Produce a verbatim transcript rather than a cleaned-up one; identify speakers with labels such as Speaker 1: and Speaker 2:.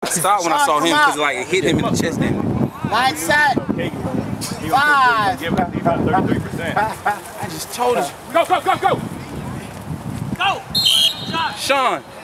Speaker 1: stopped when I saw him because like it hit him in the chest. Then.
Speaker 2: Line set. Five.
Speaker 1: I just told him.
Speaker 3: Go, go, go, go. Go.
Speaker 1: Sean.